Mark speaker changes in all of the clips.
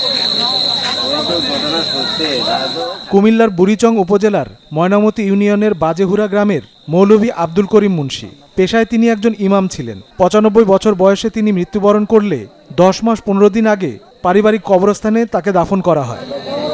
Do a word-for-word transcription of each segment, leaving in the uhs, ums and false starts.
Speaker 1: কুমিল্লার বুড়িচং উপজেলার ময়নামতি ইউনিয়নের বাজেহুরা গ্রামের মৌলভী আব্দুল করিম মুন্সি। পেশায় তিনি একজন ইমাম ছিলেন। পঁচানব্বই বছর বয়সে তিনি মৃত্যুবরণ করলে দশ মাস পনেরো দিন আগে পারিবারিক কবরস্থানে তাকে দাফন করা হয়।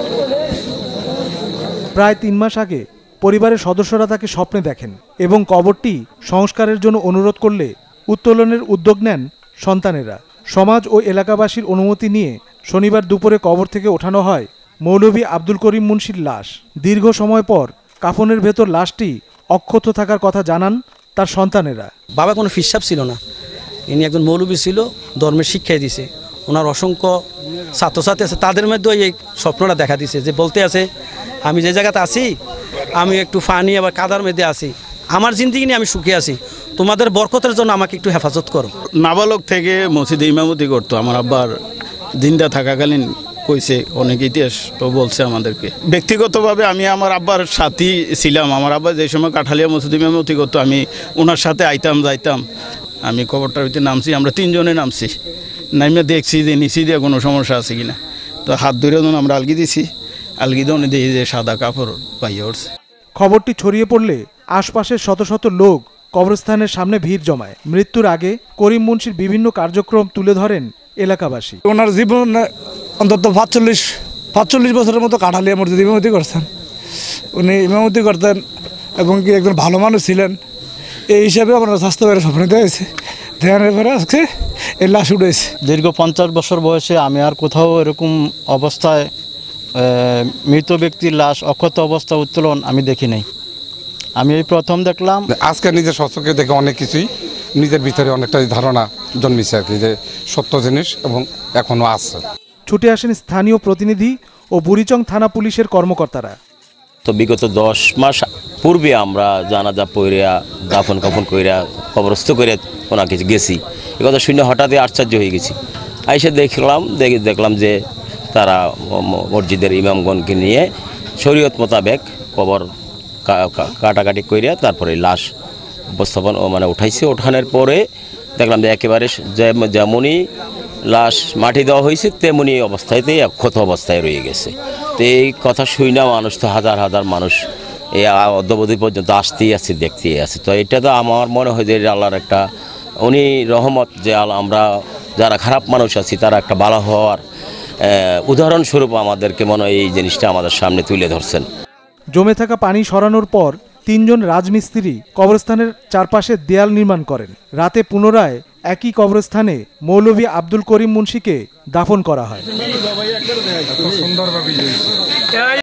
Speaker 1: প্রায় তিন মাস আগে পরিবারের সদস্যরা তাকে স্বপ্নে দেখেন এবং কবরটি সংস্কারের জন্য অনুরোধ করলে উত্তোলনের উদ্যোগ নেন সন্তানেরা। সমাজ ও এলাকাবাসীর অনুমতি নিয়ে শনিবার দুপুরে কবর থেকে ওঠানো হয় মৌলভী আব্দুল করিম মুন্সির লাশ। দীর্ঘ সময় পর কাফনের ভেতর লাশটি অক্ষত থাকার কথা জানান তার সন্তানেরা।
Speaker 2: বাবা কোনো ফিসাব ছিল না, ইনি একজন মৌলভী ছিল, ধর্মের শিক্ষাই দিছে। ওনার অসংখ্য ছাত্রছাত্রী আছে, তাদের মধ্যে এই স্বপ্নটা দেখা দিছে যে বলতে আছে আমি যে জায়গাতে আছি আমি একটু ফানি আবার কাদার মধ্যে আছি, আমার জিন্দিগি নিয়ে আমি সুখে আছি, তোমাদের বরকতের জন্য আমাকে একটু হেফাজত করো।
Speaker 3: নাবালক থেকে মসজিদে ইমামতি করতো। আমার আব্বার জিন্দা থাকাকালীন কইছে, অনেক ইতিহাস তো বলছে আমাদেরকে। ব্যক্তিগতভাবে আমি আমার আব্বার সাথী ছিলাম। আমার আব্বা যে সময় কাঠালিয়া মসজিদে ইমামতি করতো আমি ওনার সাথে আইতাম যাইতাম। আমি কবরটার ভিতরে নামছি, আমরা তিনজনে নামছি, নামে দেখছি যে নিচি দিয়ে কোনো সমস্যা আছে কিনা। তো হাত ধরে আমরা আলগি দিছি, আলগি দিয়ে দেখি যে সাদা কাপড় পাইয়ে উঠছে।
Speaker 1: খবরটি ছড়িয়ে পড়লে আশপাশের শত শত লোক কবরস্থানের সামনে ভিড় জমায়। মৃত্যুর আগে করিম মুন্সির বিভিন্ন কার্যক্রম তুলে ধরেন এলাকাবাসী।
Speaker 4: ওনার জীবন অন্তত পাঁচচল্লিশ পাঁচচল্লিশ বছরের মতো কাঠালিয়া মসজিদে ইমামতি করছেন। উনি ইমামতি করতেন এবং কি একজন ভালো মানুষ ছিলেন। এই হিসাবে আপনার স্বাস্থ্য করে স্বপ্ন দিয়েছে, ধ্যানের পরে আজকে এই লাশ উঠেছে।
Speaker 5: দীর্ঘ পঞ্চাশ বছর বয়সে আমি আর কোথাও এরকম অবস্থায় মৃত ব্যক্তির লাশ অক্ষত অবস্থা উত্তোলন আমি দেখি নাই। আমি এই প্রথম দেখলাম।
Speaker 6: আজকে নিজের সচক্ষে দেখে অনেক কিছুই নিজের ভিতরে অনেকটা ধারণা জন্মিছে আর কি, যে সত্য জিনিস এবং এখনো আছে।
Speaker 1: ছুটে আসেন স্থানীয় প্রতিনিধি ও বুড়িচং থানা পুলিশের কর্মকর্তারা।
Speaker 7: তো বিগত দশ মাস পূর্বে আমরা জানাজা পইরা দাফন কাফন কইরা কবরস্থ করে ওনাকে গেছি। এ কথা শুনে হঠাৎই আশ্চর্য হয়ে গেছি। আইসে দেখলাম দেখে দেখলাম যে তারা মসজিদের ইমামগণকে নিয়ে শরীয়ত মোতাবেক কবর কাটাকাটি কইরা তারপরে লাশ উপস্থাপন মানে উঠাইছে। ওঠানোর পরে দেখলাম যে একেবারে যেমনই লাশ মাটি দেওয়া হয়েছে তেমনি অবস্থাতেই ক্ষত অবস্থায় রয়ে গেছে। তো এই কথা শুই না মানুষ তো হাজার হাজার মানুষ এই অদ্যাবধি পর্যন্ত আসতেই আছে, দেখতেই আছে। তো এটা তো আমার মনে হয় যে আল্লাহর একটা উনি রহমত, যে আমরা যারা খারাপ মানুষ আছি তারা একটা ভালো হওয়ার উদাহরণস্বরূপ আমাদেরকে মনে হয় এই জিনিসটা আমাদের সামনে তুলে ধরছেন।
Speaker 1: জমে থাকা পানি সরানোর পর তিনজন রাজমিস্ত্রি কবরস্থানের চারপাশে দেয়াল নির্মাণ করেন। রাতে পুনরায় একই কবরস্থানে মৌলভী আব্দুল করিম মুন্সিকে দাফন করা হয়।